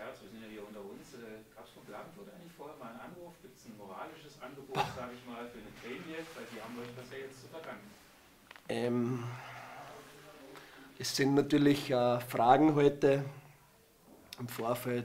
Herz, wir sind ja hier unter uns. Gab es von Klagenfurt eigentlich vorher mal einen Anruf? Gibt es ein moralisches Angebot, sage ich mal, für eine Prämie? Weil die haben euch das ja jetzt zu verdanken. Es sind natürlich Fragen heute im Vorfeld,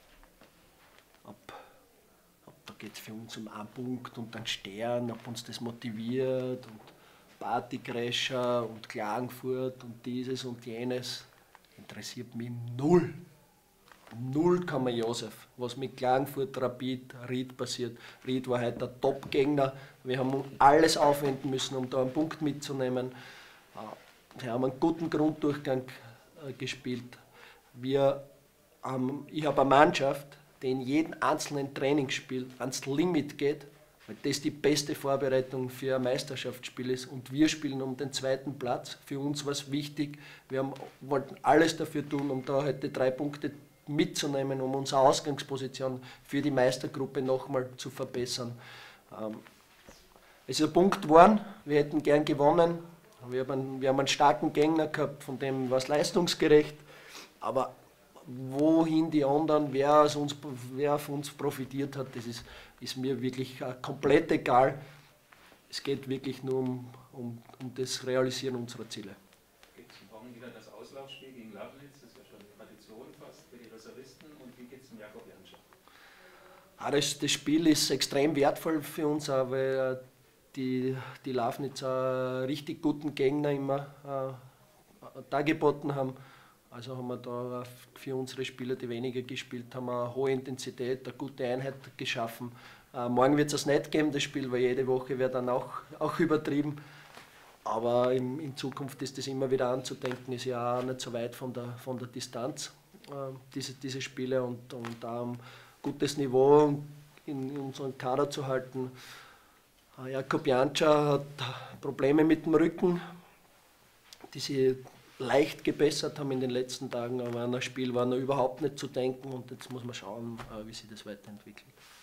da geht es für uns um einen Punkt und einen Stern, ob uns das motiviert und Partycrasher und Klagenfurt und dieses und jenes. Interessiert mich null. Null kann man Josef. Was mit Klagenfurt, Rapid, Ried passiert. Ried war heute der Top-Gegner. Wir haben alles aufwenden müssen, um da einen Punkt mitzunehmen. Wir haben einen guten Grunddurchgang gespielt. Ich habe eine Mannschaft, die in jedem einzelnen Trainingsspiel ans Limit geht, weil das die beste Vorbereitung für ein Meisterschaftsspiel ist. Und wir spielen um den zweiten Platz. Für uns war es wichtig. Wollten alles dafür tun, um da heute 3 Punkte mitzunehmen, um unsere Ausgangsposition für die Meistergruppe nochmal zu verbessern. Es ist ein Punkt geworden. Wir hätten gern gewonnen. Wir haben einen starken Gegner gehabt, von dem war es leistungsgerecht. Aber wohin die anderen, wer von uns profitiert hat, das ist mir wirklich komplett egal. Es geht wirklich nur um das Realisieren unserer Ziele. Geht es morgen wieder das Auslaufspiel gegen Lafnitz? Das ist ja schon Tradition fast für die Reservisten. Und wie geht es dem Jakob Janscha? Das Spiel ist extrem wertvoll für uns, weil die Lafnitzer einen richtig guten Gegner immer dargeboten haben. Also haben wir da für unsere Spieler, die weniger gespielt haben, eine hohe Intensität, eine gute Einheit geschaffen. Morgen wird es das nicht geben, das Spiel, weil jede Woche wäre dann auch übertrieben. Aber in Zukunft ist das immer wieder anzudenken, ist ja auch nicht so weit von der Distanz, diese Spiele, und da ein gutes Niveau in unserem Kader zu halten. Jakob Janscha hat Probleme mit dem Rücken, die sie leicht gebessert haben in den letzten Tagen, aber an das Spiel war noch überhaupt nicht zu denken, und jetzt muss man schauen, wie sich das weiterentwickelt.